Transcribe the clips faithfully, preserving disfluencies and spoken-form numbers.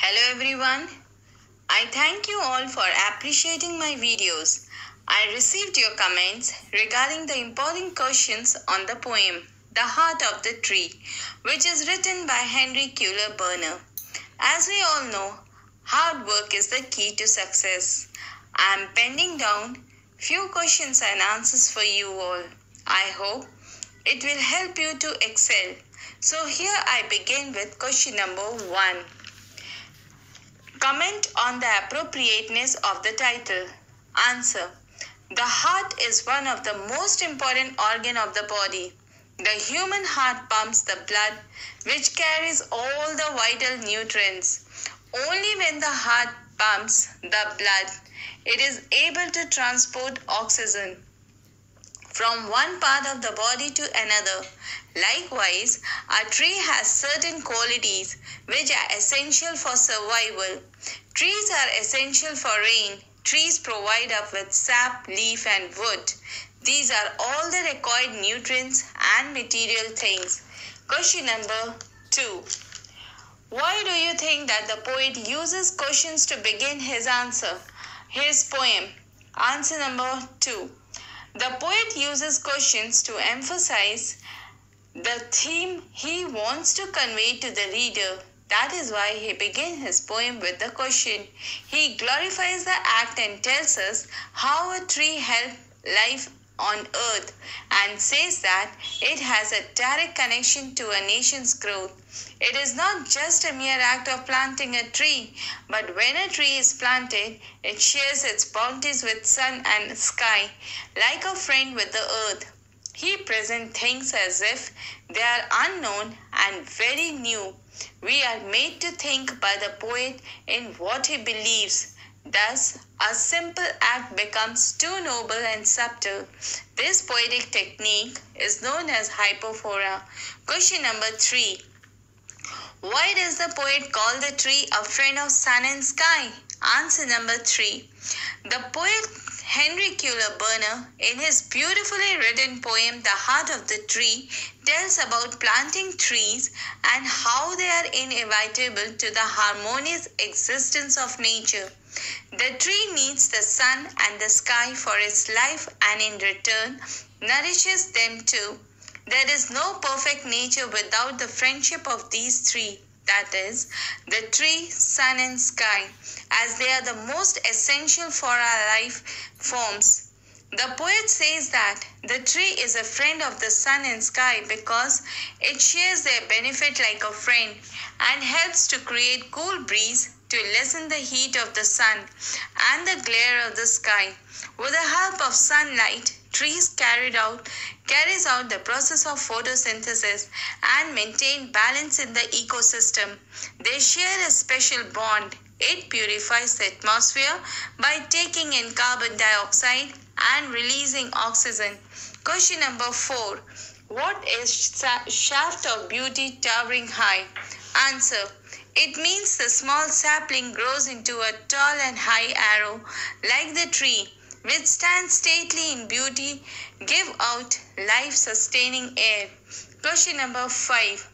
Hello everyone. I thank you all for appreciating my videos. I received your comments regarding the important questions on the poem The Heart of the Tree, which is written by Henry Cuyler Bunnar. As we all know, hard work is the key to success. I am penning down few questions and answers for you all. I hope it will help you to excel. So here I begin with question number one. Comment on the appropriateness of the title. Answer. The heart is one of the most important organ of the body. The human heart pumps the blood which carries all the vital nutrients. Only when the heart pumps the blood, it is able to transport oxygen from one part of the body to another. Likewise, a tree has certain qualities which are essential for survival. Trees are essential for rain. Trees provide us with sap, leaf and wood. These are all the required nutrients and material things. Question number two. Why do you think that the poet uses questions to begin his answer? His poem. Answer number two. The poet uses questions to emphasize the theme he wants to convey to the reader. That is why he begins his poem with the question. He glorifies the act and tells us how a tree helps life on earth and says that it has a direct connection to a nation's growth. It is not just a mere act of planting a tree, but when a tree is planted, it shares its bounties with sun and sky, like a friend with the earth. He presents things as if they are unknown and very new. We are made to think by the poet in what he believes. Thus, a simple act becomes too noble and subtle. This poetic technique is known as hypophora. Question number three. Why does the poet call the tree a friend of sun and sky? Answer number three. The poet Henry Cuyler Bunnar, in his beautifully written poem The Heart of the Tree, tells about planting trees and how they are inevitable to the harmonious existence of nature. The tree needs the sun and the sky for its life and in return nourishes them too. There is no perfect nature without the friendship of these three. That is, the tree, sun and sky, as they are the most essential for our life forms. The poet says that the tree is a friend of the sun and sky because it shares their benefit like a friend and helps to create cool breeze to lessen the heat of the sun and the glare of the sky. With the help of sunlight, trees carried out, carries out the process of photosynthesis and maintain balance in the ecosystem. They share a special bond. It purifies the atmosphere by taking in carbon dioxide and releasing oxygen. Question number four. What is shaft of beauty towering high? Answer. It means the small sapling grows into a tall and high arrow like the tree, which stands stately in beauty, give out life-sustaining air. Question number five.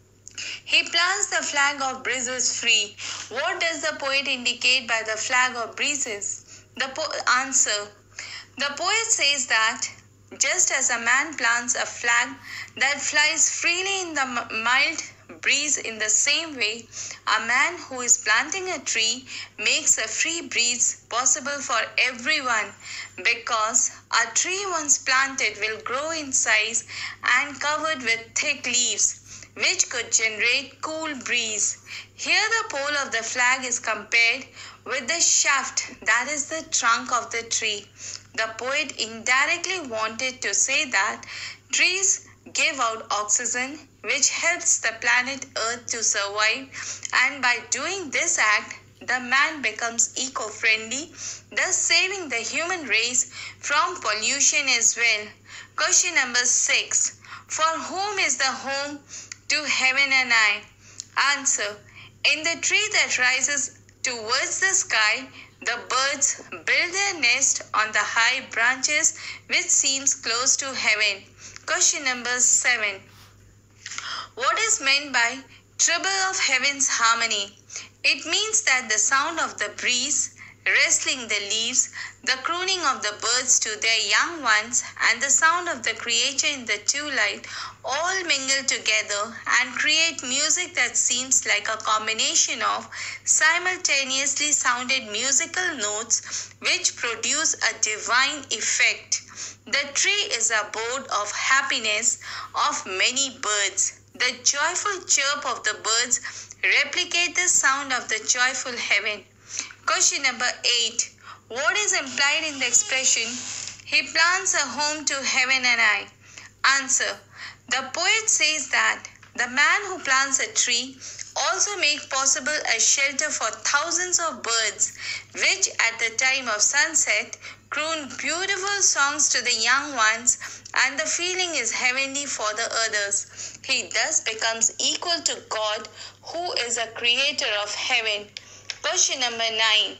He plants the flag of breezes free. What does the poet indicate by the flag of breezes? The po- answer. The poet says that just as a man plants a flag that flies freely in the mild breeze, in the same way, a man who is planting a tree makes a free breeze possible for everyone, because a tree once planted will grow in size and covered with thick leaves, which could generate cool breeze. Here the pole of the flag is compared with the shaft, that is the trunk of the tree. The poet indirectly wanted to say that trees give out oxygen, which helps the planet Earth to survive, and by doing this act, the man becomes eco-friendly, thus saving the human race from pollution as well. Question number six. For whom is the home to heaven and I? Answer. In the tree that rises towards the sky, the birds build their nest on the high branches which seems close to heaven. Question number seven. What is meant by treble of heaven's harmony? It means that the sound of the breeze rustling the leaves, the crooning of the birds to their young ones, and the sound of the creature in the twilight all mingle together and create music that seems like a combination of simultaneously sounded musical notes which produce a divine effect. The tree is a abode of happiness of many birds. The joyful chirp of the birds replicate the sound of the joyful heaven. Question number eight. What is implied in the expression, he plants a home to heaven and I? Answer. The poet says that the man who plants a tree also makes possible a shelter for thousands of birds, which at the time of sunset croon beautiful songs to the young ones, and the feeling is heavenly for the others. He thus becomes equal to God, who is a creator of heaven. Question number nine.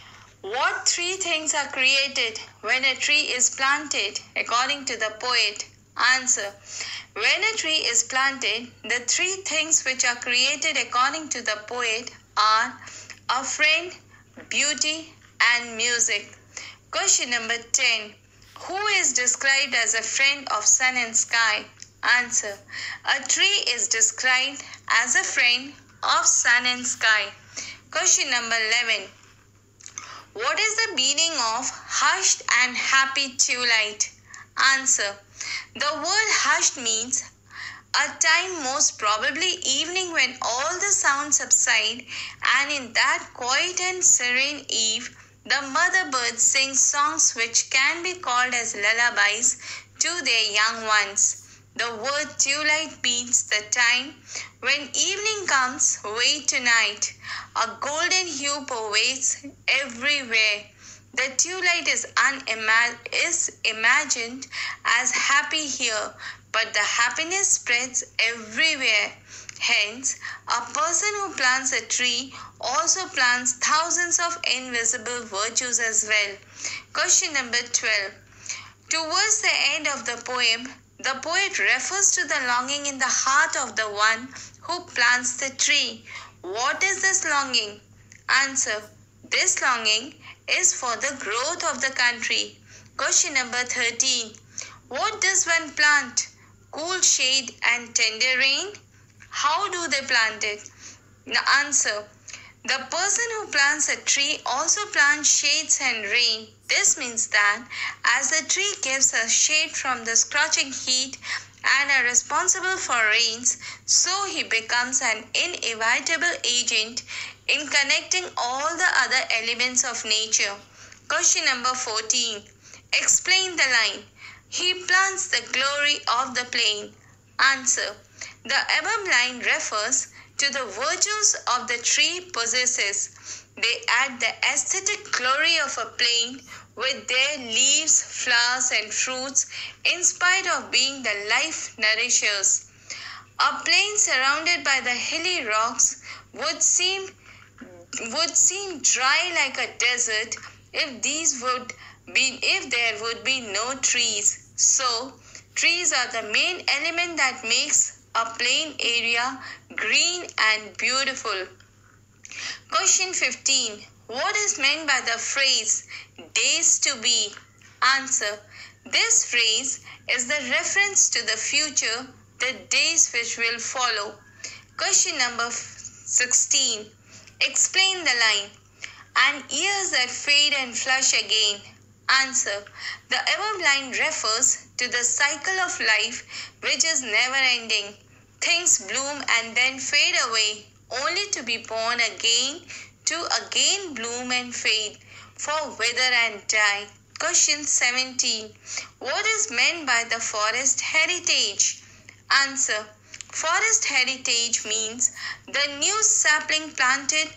What three things are created when a tree is planted, according to the poet? Answer. When a tree is planted, the three things which are created according to the poet are a friend, beauty, and music. Question number ten. Who is described as a friend of sun and sky? Answer. A tree is described as a friend of sun and sky. Question number eleven. What is the meaning of hushed and happy twilight? Answer. The word hushed means a time, most probably evening, when all the sounds subside, and in that quiet and serene eve, the mother birds sing songs which can be called as lullabies to their young ones. The word twilight means the time when evening comes way to night. A golden hue pervades everywhere. The twilight is, unima- is imagined as happy here, but the happiness spreads everywhere. Hence, a person who plants a tree also plants thousands of invisible virtues as well. Question number twelve. Towards the end of the poem, the poet refers to the longing in the heart of the one who plants the tree. What is this longing? Answer. This longing is for the growth of the country. Question number thirteen. What does one plant? Cool shade and tender rain? How do they plant it? The answer. The person who plants a tree also plants shades and rain. This means that as the tree gives us shade from the scorching heat and are responsible for rains, so he becomes an inevitable agent in connecting all the other elements of nature. Question number fourteen. Explain the line. He plants the glory of the plain. Answer. The above line refers to the virtues of the tree possesses. They add the aesthetic glory of a plain with their leaves, flowers, and fruits, in spite of being the life nourishers. A plain surrounded by the hilly rocks would seem would seem dry like a desert if these would be if there would be no trees. So, trees are the main element that makes a plain area green and beautiful. Question fifteen. What is meant by the phrase days to be? Answer. This phrase is the reference to the future, the days which will follow. Question number sixteen. Explain the line. And years that fade and flush again. Answer. The above line refers to the cycle of life which is never ending. Things bloom and then fade away, only to be born again, to again bloom and fade, for wither and die. Question seventeen. What is meant by the forest heritage? Answer. Forest heritage means the new sapling planted,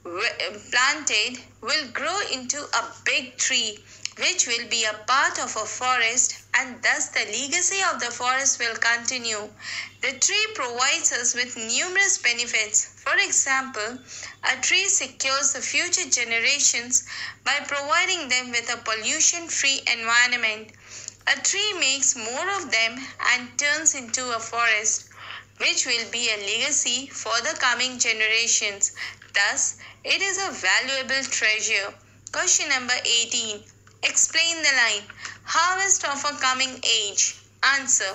planted will grow into a big tree, which will be a part of a forest, and thus the legacy of the forest will continue. The tree provides us with numerous benefits. For example, a tree secures the future generations by providing them with a pollution-free environment. A tree makes more of them and turns into a forest, which will be a legacy for the coming generations. Thus, it is a valuable treasure. Question number eighteen. Explain the line, harvest of a coming age. Answer.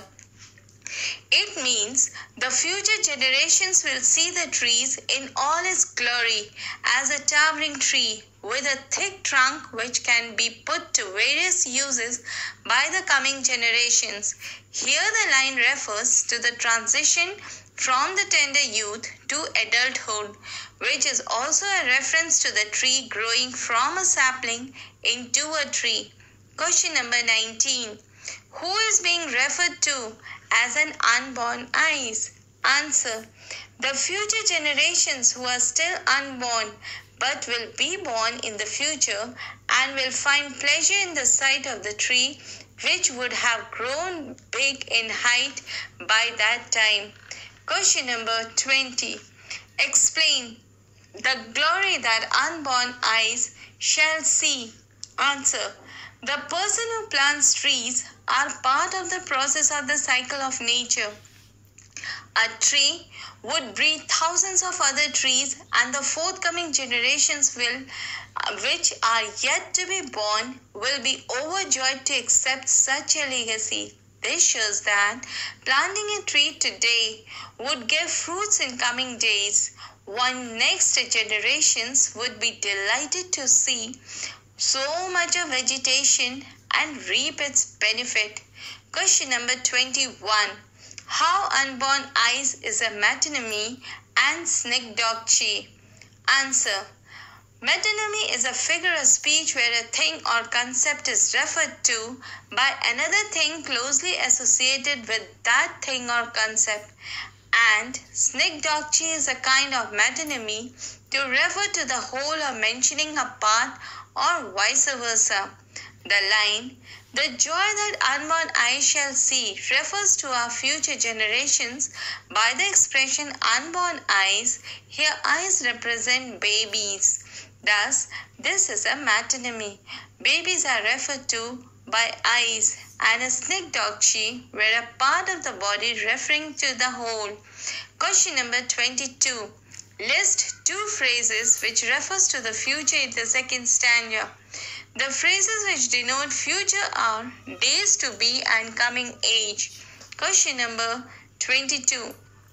It means the future generations will see the trees in all its glory as a towering tree with a thick trunk which can be put to various uses by the coming generations. Here the line refers to the transition from the tender youth to adulthood, which is also a reference to the tree growing from a sapling into a tree. Question number nineteen. Who is being referred to as an unborn eyes? Answer. The future generations who are still unborn but will be born in the future and will find pleasure in the sight of the tree which would have grown big in height by that time. Question number twenty. Explain the glory that unborn eyes shall see. Answer. The person who plants trees are part of the process of the cycle of nature. A tree would breed thousands of other trees, and the forthcoming generations will, which are yet to be born, will be overjoyed to accept such a legacy. This shows that planting a tree today would give fruits in coming days. One next generations would be delighted to see so much of vegetation and reap its benefit. Question number twenty-one. How unborn eyes is a metonymy and synecdoche? Answer. Metonymy is a figure of speech where a thing or concept is referred to by another thing closely associated with that thing or concept, and synecdoche is a kind of metonymy to refer to the whole or mentioning a part or vice versa. The line, the joy that unborn eyes shall see, refers to our future generations by the expression unborn eyes. Here eyes represent babies. Thus, this is a metonymy. Babies are referred to by eyes, and a synecdoche where a part of the body referring to the whole. Question number twenty-two. List two phrases which refers to the future in the second stanza. The phrases which denote future are days to be and coming age. Question number twenty-two.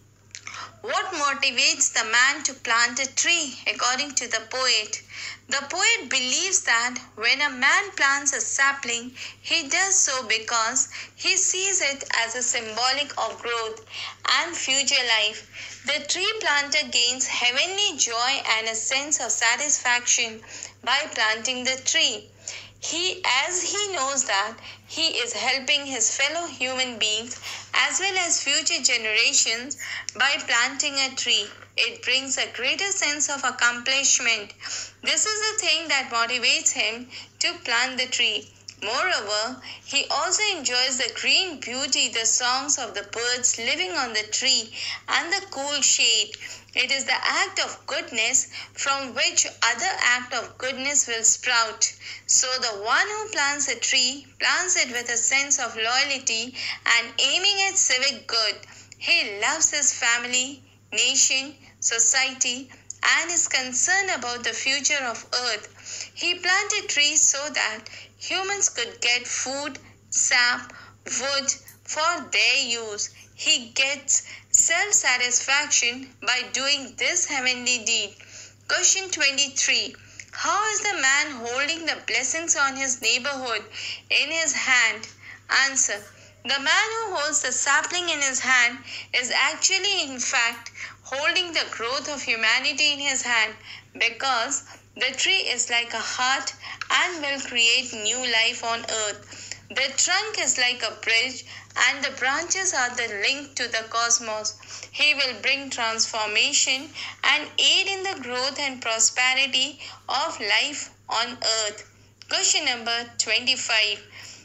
What motivates the man to plant a tree according to the poet? The poet believes that when a man plants a sapling, he does so because he sees it as a symbolic of growth and future life. The tree planter gains heavenly joy and a sense of satisfaction by planting the tree. He, as he knows that he is helping his fellow human beings as well as future generations by planting a tree. It brings a greater sense of accomplishment. This is the thing that motivates him to plant the tree. Moreover, he also enjoys the green beauty, the songs of the birds living on the tree, and the cool shade. It is the act of goodness from which other act of goodness will sprout. So the one who plants a tree plants it with a sense of loyalty and aiming at civic good. He loves his family, nation, society, and is concerned about the future of earth. He planted trees so that humans could get food, sap, wood for their use. He gets self-satisfaction by doing this heavenly deed. Question twenty-three. How is the man holding the blessings on his neighborhood in his hand? Answer. The man who holds the sapling in his hand is actually in fact holding the growth of humanity in his hand, because the tree is like a heart and will create new life on earth. The trunk is like a bridge and the branches are the link to the cosmos. He will bring transformation and aid in the growth and prosperity of life on earth. Question number twenty-five.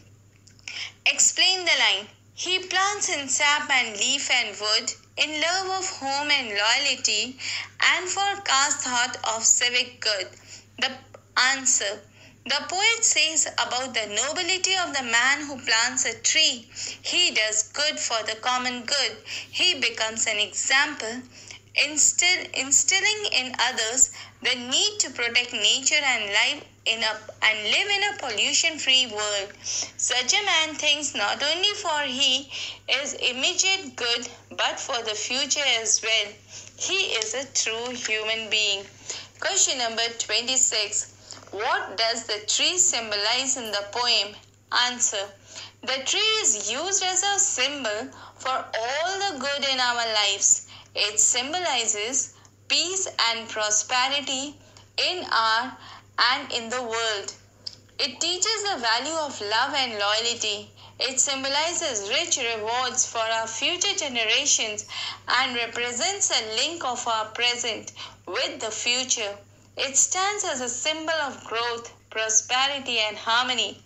Explain the line. He plants in sap and leaf and wood, in love of home and loyalty, and forecast thought of civic good. The answer. The poet says about the nobility of the man who plants a tree. He does good for the common good. He becomes an example instill, instilling in others the need to protect nature and live in a and live in a pollution-free world. Such a man thinks not only for he is immediate good, but for the future as well. He is a true human being. Question number twenty-six. What does the tree symbolize in the poem? Answer. The tree is used as a symbol for all the good in our lives. It symbolizes peace and prosperity in our and in the world. It teaches the value of love and loyalty. It symbolizes rich rewards for our future generations and represents a link of our present with the future. It stands as a symbol of growth, prosperity, and harmony.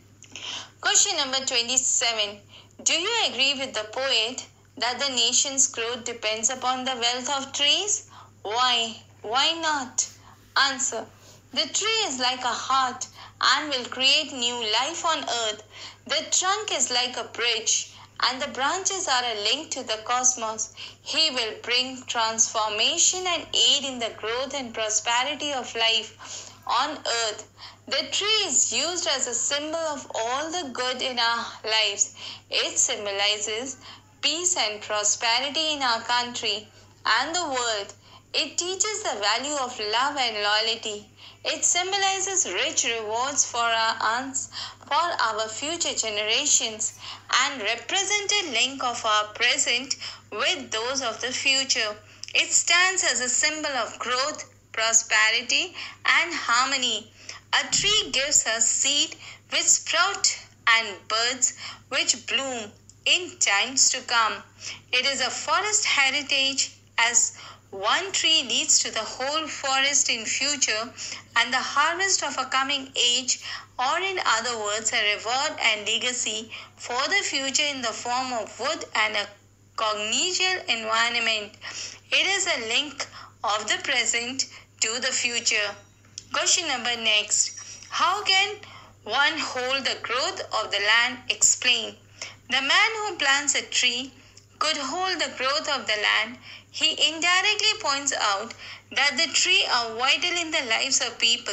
Question number twenty-seven. Do you agree with the poet that the nation's growth depends upon the wealth of trees? Why? Why not? Answer. The tree is like a heart and will create new life on earth. The trunk is like a bridge and the branches are a link to the cosmos. He will bring transformation and aid in the growth and prosperity of life on earth. The tree is used as a symbol of all the good in our lives. It symbolizes peace and prosperity in our country and the world. It teaches the value of love and loyalty. It symbolizes rich rewards for our aunts, for our future generations, and represents a link of our present with those of the future. It stands as a symbol of growth, prosperity, and harmony. A tree gives us seed which sprout and birds which bloom in times to come. It is a forest heritage, as one tree leads to the whole forest in future and the harvest of a coming age, or in other words, a reward and legacy for the future in the form of wood and a congenial environment. It is a link of the present to the future. Question number next. How can one hold the growth of the land? Explain. The man who plants a tree could hold the growth of the land. He indirectly points out that the trees are vital in the lives of people.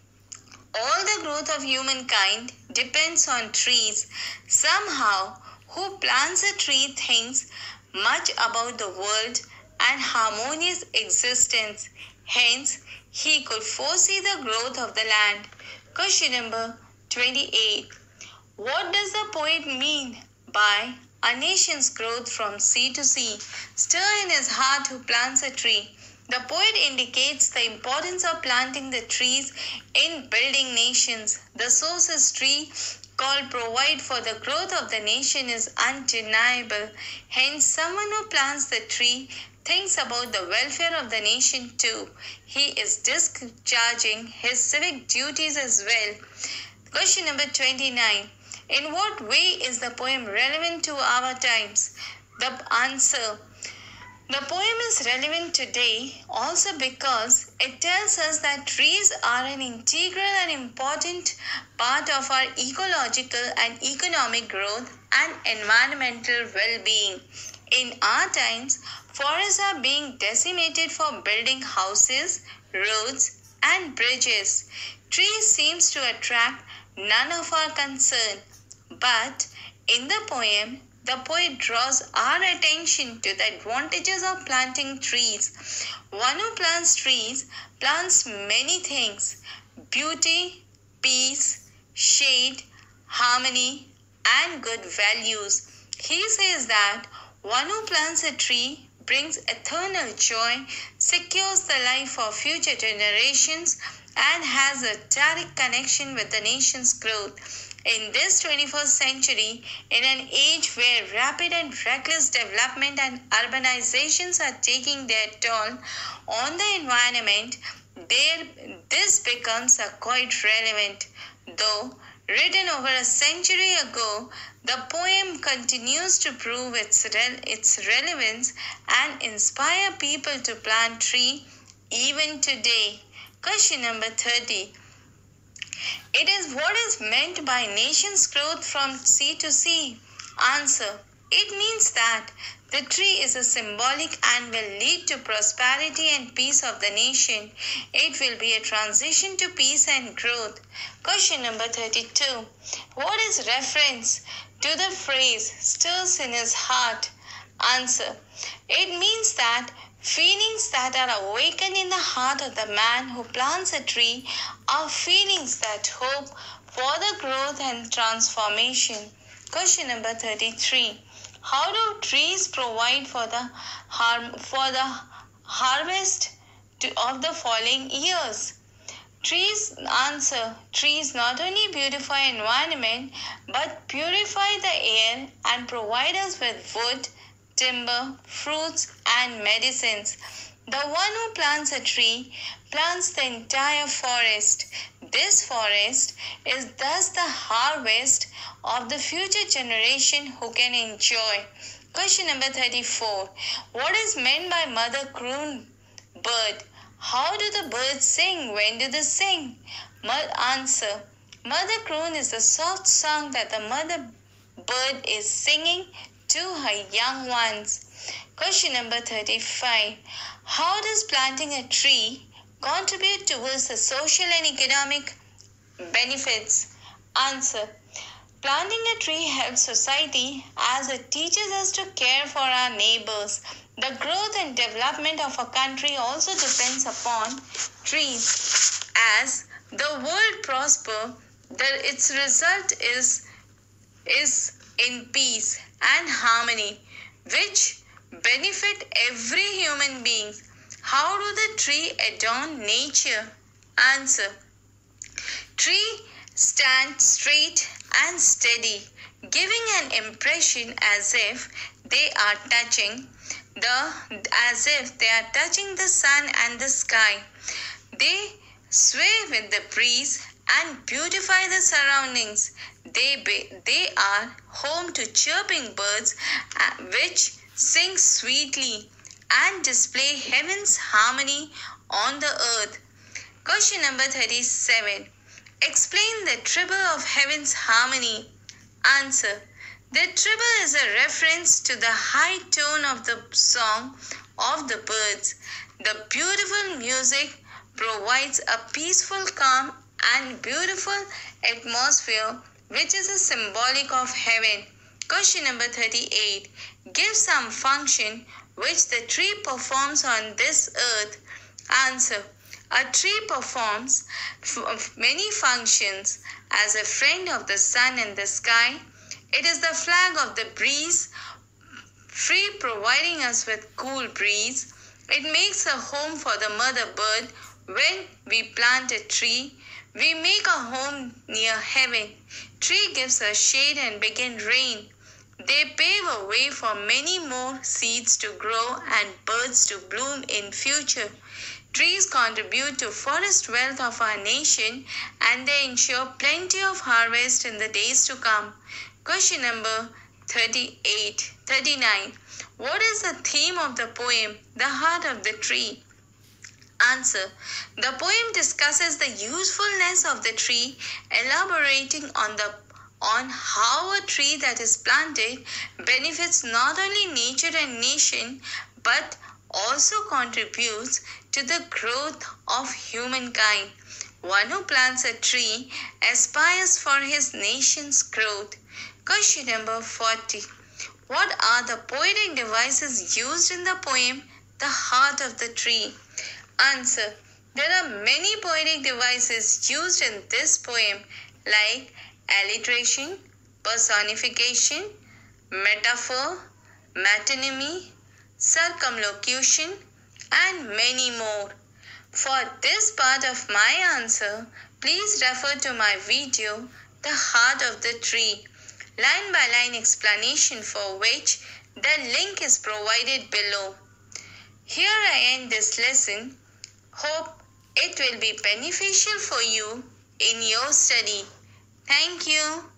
All the growth of humankind depends on trees. Somehow, who plants a tree thinks much about the world and harmonious existence. Hence, he could foresee the growth of the land. Question number twenty-eight. What does the poet mean by a nation's growth from sea to sea? Stir in his heart who plants a tree. The poet indicates the importance of planting the trees in building nations. The source's tree called provide for the growth of the nation is undeniable. Hence, someone who plants the tree thinks about the welfare of the nation too. He is discharging his civic duties as well. Question number twenty-nine. In what way is the poem relevant to our times? The answer. The poem is relevant today also because it tells us that trees are an integral and important part of our ecological and economic growth and environmental well-being. In our times, forests are being decimated for building houses, roads, and bridges. Trees seems to attract none of our concern. But in the poem, the poet draws our attention to the advantages of planting trees. One who plants trees plants many things: beauty, peace, shade, harmony, and good values. He says that one who plants a tree brings eternal joy, secures the life of future generations, and has a direct connection with the nation's growth. In this twenty-first century, in an age where rapid and reckless development and urbanizations are taking their toll on the environment, there, this becomes a quite relevant. Though written over a century ago, the poem continues to prove its, rel- its relevance and inspire people to plant trees even today. Question number thirty. It is what is meant by nation's growth from sea to sea. Answer. It means that The tree is a symbolic and will lead to prosperity and peace of the nation. It will be a transition to peace and growth. Question number thirty-two. What is reference to the phrase stirs in his heart? Answer. It means that feelings that are awakened in the heart of the man who plants a tree are feelings that hope for the growth and transformation. Question number thirty-three. How do trees provide for the har- for the harvest to, of the following years? Trees answer. Trees not only beautify environment but purify the air and provide us with wood, timber, fruits and medicines. The one who plants a tree plants the entire forest. This forest is thus the harvest of the future generation who can enjoy. Question number thirty-four. What is meant by mother croon bird? How do the birds sing? When do they sing? Answer. Mother croon is the soft song that the mother bird is singing to her young ones. Question number thirty-five. How does planting a tree contribute towards the social and economic benefits? Answer. Planting a tree helps society as it teaches us to care for our neighbors. The growth and development of a country also depends upon trees. As the world prospers, its result is, is in peace and harmony, which benefit every human being. How do the tree adorn nature? Answer. Tree stand straight and steady, giving an impression as if they are touching the as if they are touching the sun and the sky. They sway with the breeze and beautify the surroundings. They be, they are home to chirping birds uh, which sing sweetly and display heaven's harmony on the earth. Question number thirty-seven. Explain the treble of heaven's harmony. Answer. The treble is a reference to the high tone of the song of the birds. The beautiful music provides a peaceful, calm and beautiful atmosphere which is a symbolic of heaven. Question number thirty-eight. Give some function which the tree performs on this earth. Answer. A tree performs many functions. As a friend of the sun and the sky, it is the flag of the breeze, free providing us with cool breeze. It makes a home for the mother bird. When we plant a tree, we make a home near heaven. Tree gives us shade and begin rain. They pave a way for many more seeds to grow and birds to bloom in future. Trees contribute to forest wealth of our nation and they ensure plenty of harvest in the days to come. Question number thirty-eight, thirty-nine. What is the theme of the poem, The Heart of the Tree? Answer. The poem discusses the usefulness of the tree, elaborating on the on how a tree that is planted benefits not only nature and nation, but also contributes to the growth of humankind. One who plants a tree aspires for his nation's growth. Question number forty. What are the poetic devices used in the poem, The Heart of the Tree? Answer. There are many poetic devices used in this poem like alliteration, personification, metaphor, metonymy, circumlocution, and many more. For this part of my answer, please refer to my video, The Heart of the Tree, line by line explanation for which the link is provided below. Here I end this lesson. Hope it will be beneficial for you in your study. Thank you.